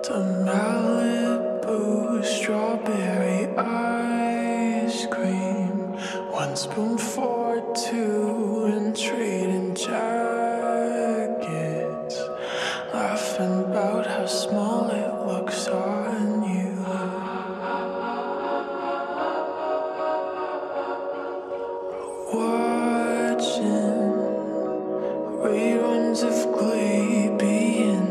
to Malibu strawberry ice cream. 1 spoon for 2 and trading jackets, laughing about how small it looks on you. Watching reruns of Glee, being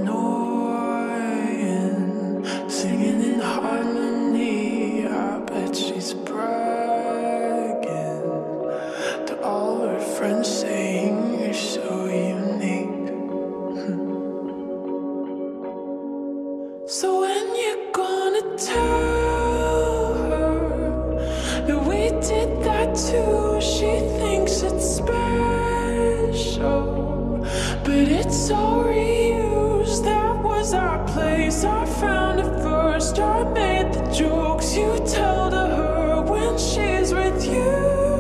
annoying, singing in harmony. I bet she's bragging to all her friends, saying you're so unique. So when you're gonna tell her that we did that too? She thinks it's special, but it's all reused. That was our place, I found it first. I made the jokes you tell to her when she's with you.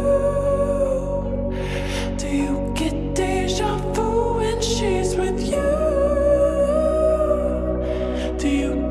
Do you get deja vu when she's with you? Do you